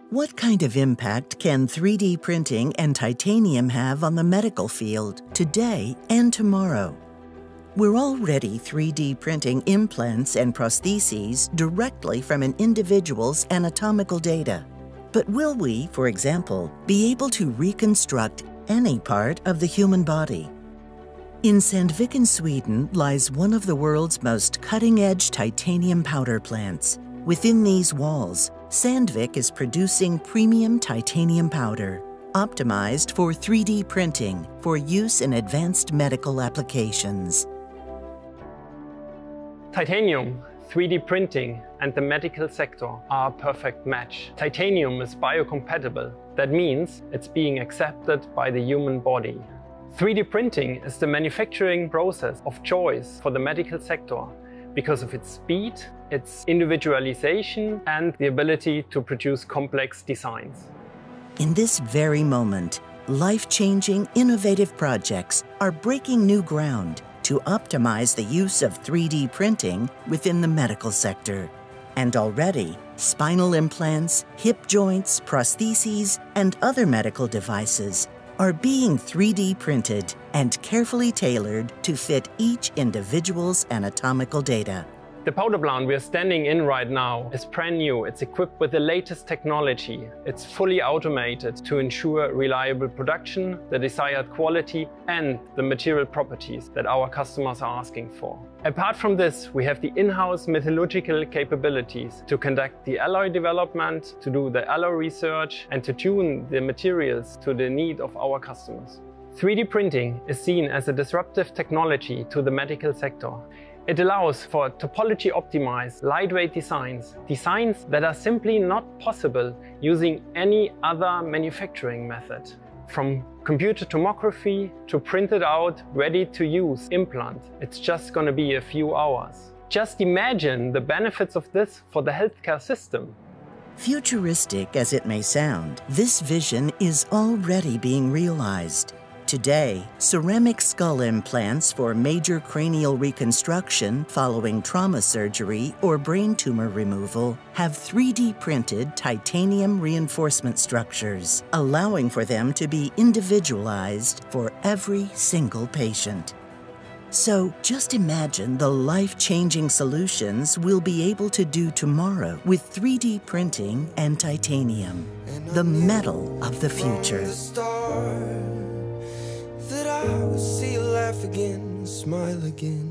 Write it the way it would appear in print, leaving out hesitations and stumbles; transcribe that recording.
What kind of impact can 3D printing and titanium have on the medical field today and tomorrow? We're already 3D printing implants and prostheses directly from an individual's anatomical data. But will we, for example, be able to reconstruct any part of the human body? In Sandvik in Sweden lies one of the world's most cutting-edge titanium powder plants. Within these walls, Sandvik is producing premium titanium powder, optimized for 3D printing for use in advanced medical applications. Titanium, 3D printing and the medical sector are a perfect match. Titanium is biocompatible. That means it's being accepted by the human body. 3D printing is the manufacturing process of choice for the medical sector because of its speed, its individualization and the ability to produce complex designs. In this very moment, life-changing, innovative projects are breaking new ground to optimize the use of 3D printing within the medical sector. And already, spinal implants, hip joints, prostheses, and other medical devices are being 3D printed and carefully tailored to fit each individual's anatomical data. The powder plant we are standing in right now is brand new. It's equipped with the latest technology. It's fully automated to ensure reliable production, the desired quality and the material properties that our customers are asking for. Apart from this, we have the in-house metallurgical capabilities to conduct the alloy development, to do the alloy research and to tune the materials to the need of our customers. 3D printing is seen as a disruptive technology to the medical sector. It allows for topology-optimized, lightweight designs that are simply not possible using any other manufacturing method. From computer tomography to printed out, ready-to-use implant, it's just going to be a few hours. Just imagine the benefits of this for the healthcare system. Futuristic as it may sound, this vision is already being realized. Today, ceramic skull implants for major cranial reconstruction following trauma surgery or brain tumor removal have 3D printed titanium reinforcement structures, allowing for them to be individualized for every single patient. So just imagine the life-changing solutions we'll be able to do tomorrow with 3D printing and titanium, the metal of the future. That I would see you laugh again, smile again.